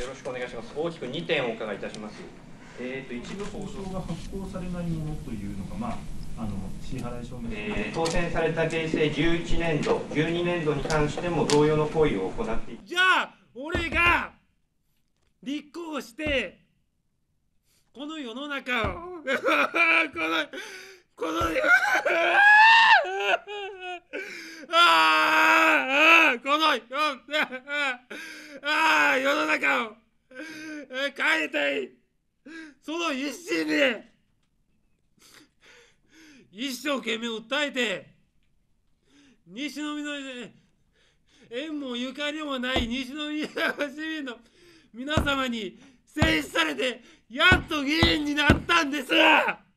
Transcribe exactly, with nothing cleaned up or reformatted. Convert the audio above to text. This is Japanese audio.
ろしくお願いします。大きくにてんお伺いいたします。えー、と一部報酬が発行されないものというのが、まあ、あの支払い証明書、 えー、当選された平成じゅういちねんど、じゅうにねんどに関しても同様の行為を行っている。 じゃあ、俺が立候補して、この世の中を、この、この、ああ、この、ああ、世の中を変えたい。その一心で、一生懸命訴えて、西宮の縁もゆかりもない西宮市民の皆様に選出されて、やっと議員になったんです。